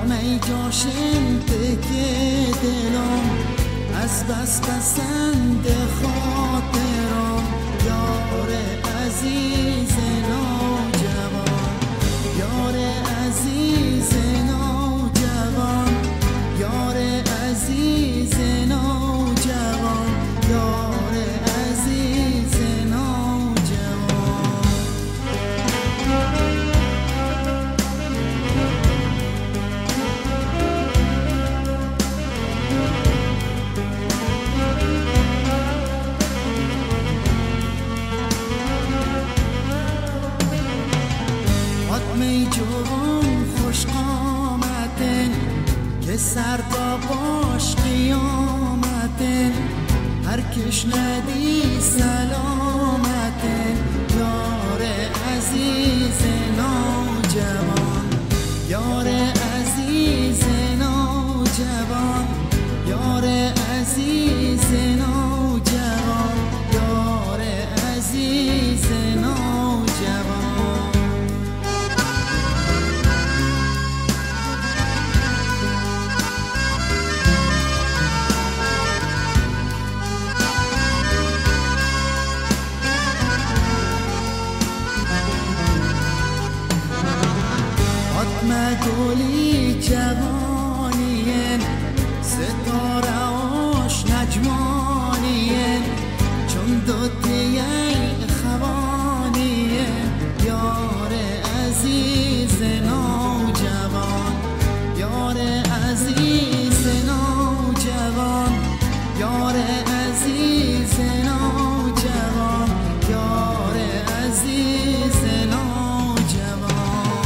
می جاشن تکه دلم از بس پسند خاطرم یار عزیز نوجوان یار عزیز نوجوان یار عزیز نوجوان یار عزیز نوجوان می جوان خوش قامتن که سر تا باش قیامتن هر کش ندی سلامتن یار عزیز نوجوان یار عزیز نوجوان یار عزیز نوجوان یار عزیز نوجوان گلی جوانیین ستاره آش نجمانیین چون دوتی خوانیین یار عزیز نوجوان یار عزیز نوجوان یار عزیز نوجوان یار عزیز نوجوان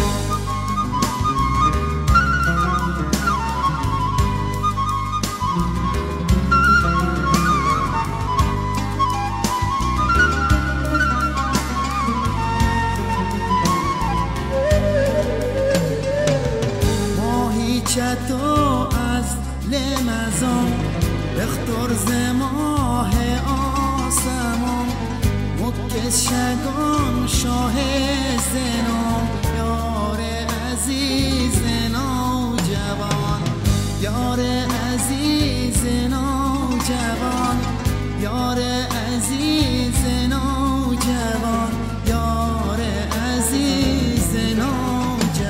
تو از لمزان بختر زماه آسمان مکس شگان شاه زنام یار عزیز نوجوان یار عزیز نوجوان یار عزیز نوجوان یار عزیز نوجوان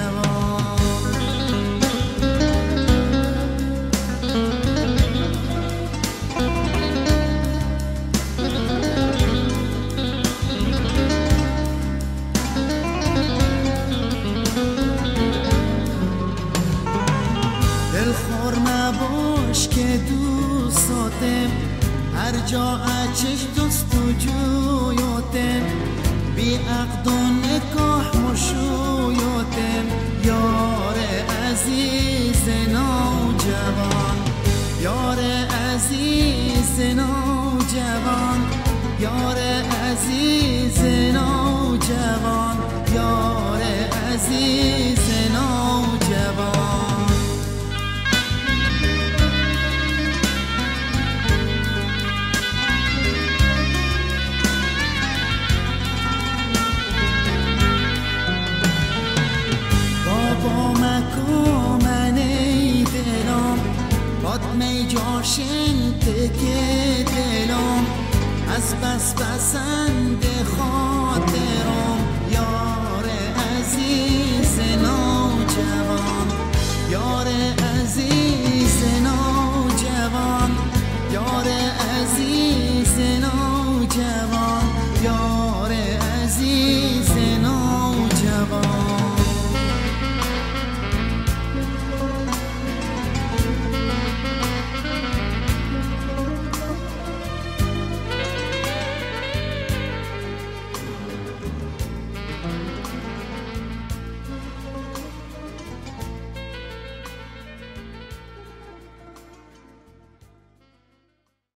دلخور نباش که دوستاتم هر جا اچش جستجویاتم بی عقد و نکاح مشویاتم یار عزیز نوجوان یار عزیز نوجوان یار عزیز نوجوان یار عزیز نوجوان می جاشن تکه دلم از بس پسند خاطر